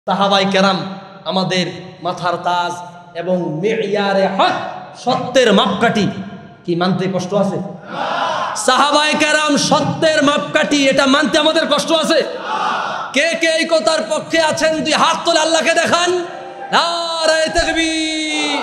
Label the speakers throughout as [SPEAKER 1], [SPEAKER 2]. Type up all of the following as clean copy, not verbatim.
[SPEAKER 1] সাহাবায়ে কেরাম আমাদের মাথার তাজ এবং মিয়ারে হক সত্যের মাপকাঠি কি মানতে কষ্ট আছে? সাহাবায়ে কেরাম সত্যের মাপকাঠি, এটা মানতে আমাদের কষ্ট আছে? কে কে এই কথার পক্ষে আছেন দুই হাত তুলে আল্লাহকে দেখান। নারায়ে তাকবীর,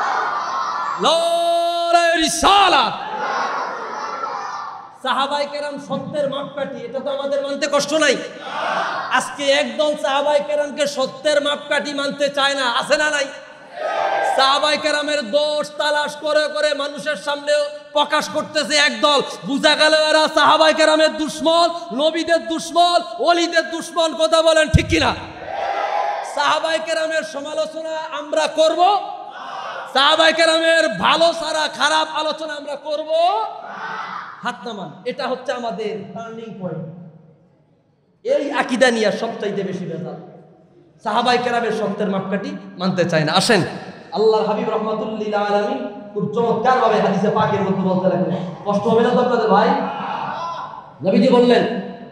[SPEAKER 1] নারায়ে রিসালাত। সাহাবায়ে কেরাম সত্যের মাপকাঠি, এটা তো আমাদের মানতে কষ্ট নাই। আজকে একদল সাহাবায়ে কেরামকে সত্যের মাপকাঠি মানতে চায় না, আছে না নাই? সাহাবায়ে কেরামের দোষ তালাশ করে করে মানুষের সামনে প্রকাশ করতেছে একদল। বুঝা গেল এরা সাহাবায়ে কেরামের দুশমন, নবীদের দুশমন, ওলিদের দুশমন। কথা বলেন ঠিক কিনা? সাহাবায়ে কেরামের সমালোচনা আমরা করব, সাহাবায়ে কেরামের ভালো সারা খারাপ আলোচনা আমরা করব। হাত নামান, এটা হচ্ছে আমাদের টার্নিং পয়েন্ট। এই আকীদা নিয়ে সবচাইতে বেশি ভেজাল। সাহাবায়ে কেরামের সত্যের মাপকাঠি মানতে চায় না। আসেন, আল্লাহর হাবিব রাহমাতুল লিল আলামিন খুব চমৎকার ভাবে হাদিসে পাকের মধ্যে বলতে লাগলেন। কষ্ট হবে না তো আপনাদের ভাই? নবীজি বললেন,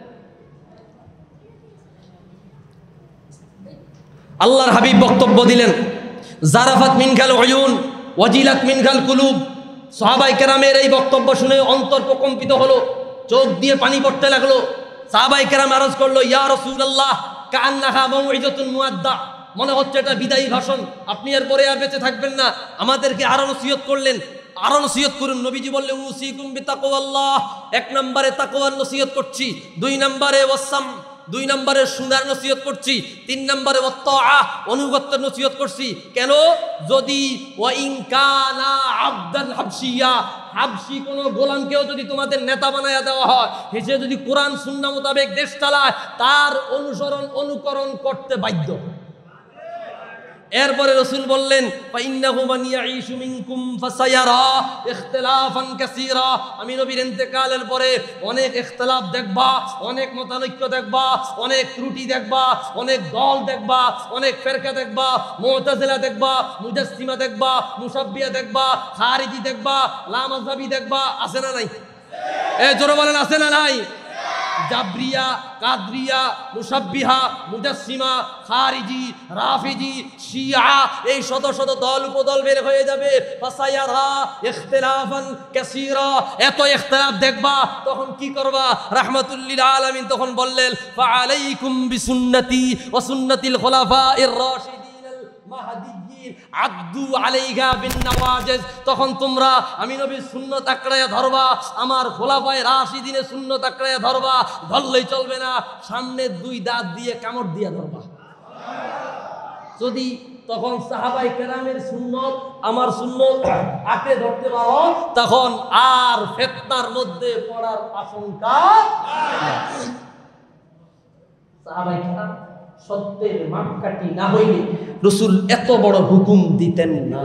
[SPEAKER 1] আল্লাহর হাবিব বক্তব্য দিলেন, জারাফাত মিনকাল উয়ুন ওয়াজিলাত মিনকাল কুলুব। সাহাবায়ে কেরামের এই বক্তব্য শুনে অন্তর প্রকম্পিত হলো, চোখ দিয়ে পানি পড়তে লাগলো। সাহাবায়ে কেরাম আরজ করলো, ইয়া রাসূলুল্লাহ কাআন্নাহা মাউইযাতুন মুআদ্দা। মনে হচ্ছে এটা বিদায়ী ভাষণ, আপনি এরপরে আর বেঁচে থাকবেন না। আমাদেরকে আরো নসিহত করলেন, আরো নসিহত করুন। নবীজি বললেন, উসিকুম বিতাকওয়াল্লাহ। এক নম্বরে তাকওয়ার নসিহত করছি, দুই নম্বরে ওয়াসাম, দুই নম্বরে শোনার নসিহত করছি, তিন নম্বরে ওয়াত্তাআ অনুগত্যের নসিহত করছি। কেন? যদি ওয়া ইন কানা আবদান হাবশিয়া, হাবশি কোন গোলামকেও যদি তোমাদের নেতা বানায়া দেওয়া হয়, সে যদি কোরআন সুন্নাহ মোতাবেক দেশ চালায়, তার অনুসরণ অনুকরণ করতে বাধ্য। এরপরে রাসূল বললেন, ফাইন্নাহু মান ইয়াঈশু মিনকুম ফাসায়ারা ইখতিলাফান কাসীরা। আমি নবীর ইন্তেকালের পরে অনেক ইখতিলাফ দেখবা, অনেক মতানৈক্য দেখবা, অনেক ত্রুটি দেখবা, অনেক দল দেখবা, অনেক ফিরকা দেখবা। মুতাজিলা দেখবা, মুজাসসিমা দেখবা, মুশাব্বিহা দেখবা, খারিজি দেখবা, লামাযহাবী দেখবা। আছে না নাই? জোরে বলেন, আছে না নাই? জাবরিয়া, কাদরিয়া, মুশাব্বিহা, মুজাসসিমা, খারিজি, রাফিজি, শিয়া, এই শত শত দল উপদল বের হয়ে যাবে। ফাসায়ারা ইখতিলাফান কাসীরা, এত ইখতিলাফ দেখবা, তখন কি করবা? রাহমাতুল লিল আলামিন তখন বললেন, ফাআলাইকুম বিসুন্নতি ওয়া সুন্নাতিল খুলাফাইর রাশিদিন আল মাহদিয়্যিন আদু আলাইহা বিন নওয়াজিজ। তখন তোমরা আমি নবীর সুন্নাত আঁকড়ায়া ধরবা, আমার খোলাফায়ে রাশিদিনের সুন্নাত আঁকড়ায়া ধরবা। ধরলেই চলবে না, সামনে দুই দাঁত দিয়ে কামড় দিয়ে ধরবা। যদি তখন সাহাবায়ে কেরামের সুন্নাত আমার সুন্নাত আঁকড়ে ধরতে পারো, তখন আর ফিতনার মধ্যে পড়ার আশঙ্কা নাই। সাহাবায়ে কেরাম সত্যের মাপকাঠি না হইলে রাসূল এত বড় হুকুম দিতেন না।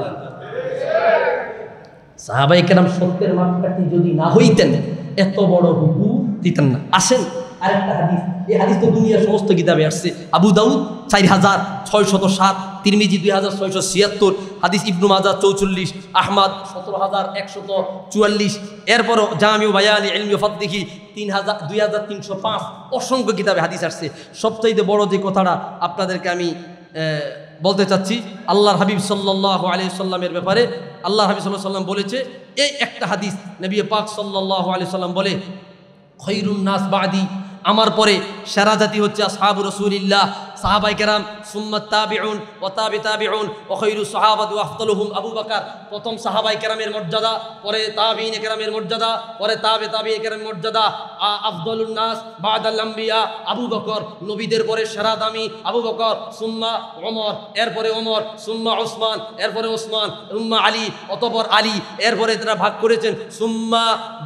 [SPEAKER 1] সাহাবায়ে কেরাম সত্যের মাপকাঠি যদি না হইতেন, এত বড় হুকুম দিতেন না। আসেন আরেকটা হাদিস, এই হাদিস তো দুনিয়ার সমস্ত কিতাবে আসছে। আবু দাউদ 4607, তিরমিজি 2676, হাদিস ইবনু মাজাহ 44, আহমদ 17144, এরপর জামিউ বায়ানি ইলমি ওয়া ফাদলিহি 2305। অসংখ্য কিতাবে হাদিস আসছে। সবচাইতে বড় যে কথাটা আপনাদেরকে আমি বলতে চাচ্ছি, আল্লাহর হাবিব সাল্লাল্লাহু আলাইহি সাল্লামের ব্যাপারে আল্লাহর হাবিব সাল্লাল্লাহু আলাইহি সাল্লাম বলেছে, এই একটা হাদিস নবী পাক সাল্লাল্লাহু আলাইহি সাল্লাম বলে, খৈরুন নাস বাদি, আমার পরে সেরা জাতি হচ্ছে আসহাবু রাসূলিল্লাহ, সাহাবায়ে কেরাম, সুম্মা তাবিউন ওয়া তাবি তাবিউন ওয়া খায়রুস সাহাবাতি ওয়া আফদালুহুম আবু বকর। প্রথম সাহাবায়ে কেরামের মর্যাদা, পরে তাবিঈনে কেরামের মর্যাদা, পরে তাবে তাবিঈনে কেরামের মর্যাদা। আফদালুন নাস বাদাল আম্বিয়া আবু বকর, নবীদের পরে সেরা দামি আবু বকর, সুম্মা ওমর, এরপরে ওমর, সুম্মা উসমান, এরপরে উসমান, সুম্মা আলী, অতঃপর আলী। এরপরে তারা ভাগ করেছেন সুম্মা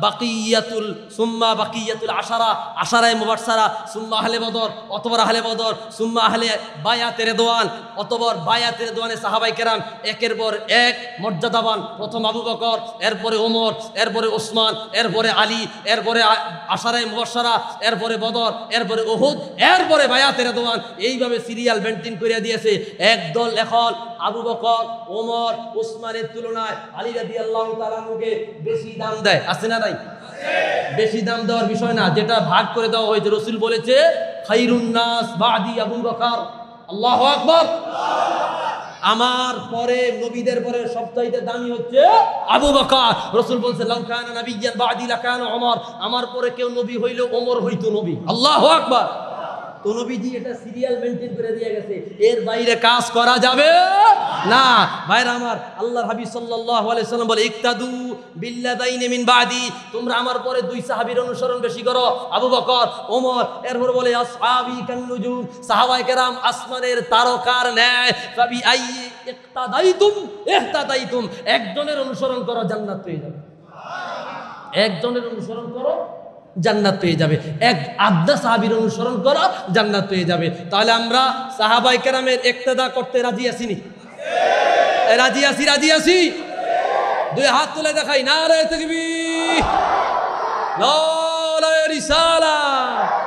[SPEAKER 1] বাকিয়াতুল আশারা, আশারায়ে মুবাশশারা, সুম্মা আহলে বদর, অতঃপর আহলে বদর, সুম্মা আহলে বায়াতে রিদওয়ান, অতঃপর বায়াতে রিদওয়ানে সাহাবায়ে কেরাম একের পর এক মর্যাদাবান। প্রথম আবু বকর, এরপরে ওমর, এরপরে ওসমান, এরপরে আলী, এরপরে আশারায়ে মুবাশশারা, এরপরে বদর, এরপরে উহুদ, এরপরে বায়াতে রিদওয়ান। এইভাবে সিরিয়াল মেইনটেইন করে দিয়েছে। একদল এখন আবু বকর, ওমর, ওসমানের তুলনায় আলী রাদিয়াল্লাহু তাআলা আনহুকে বেশি দাম দেয়। আছে না নাই? বেশি দাম দেওয়ার বিষয় না, যেটা ভাগ করে দেওয়া হয়েছে। রাসূল বলেছে, খায়রুন নাস বাদি আবু বকর, আল্লাহু আকবার। আমার পরে নবীদের পরে সবচাইতে দামি হচ্ছে আবু বকর। রাসূল বলেন লাউ কানা নাবিয়্যান বাদি লাকানা ওমর, আমার পরে কেউ নবী হইলে ওমর হইতো নবী। আল্লাহু আকবার। তো নবীজি এটা সিরিয়াল মেইনটেইন করে দিয়ে গেছে, এর বাইরে কাজ করা যাবে না। ভাইরা আমার, আল্লাহর হাবিব সাল্লাল্লাহু আলাইহি সাল্লাম বলে ইক্তাদু বিল্লাযাইনি মিন বাদি, তোমরা আমার পরে দুই সাহাবীর অনুসরণ বেশি করো, আবু বকর, ওমর। এরপর বলে আসহাবি কান নুজুম, সাহাবায়ে কেরাম আসমানের তারকার ন্যায়। ফাবি আই ইক্তাদাইতুম ইহতাদাইতুম, একজনের অনুসরণ করো জান্নাত পেয়ে যাবে। একজনের অনুসরণ করো জান্নাত পেয়ে যাবে, এক আধা সাহাবীর অনুসরণ করো জান্নাত পেয়ে যাবে। তাহলে আমরা সাহাবায়ে কেরামের ইক্তেদা করতে রাজি আছি নি? রাজি আছি, রাজি আছি। দুই হাত তুলে দেখাই নারে তাকবীর, নারে রিসালাত।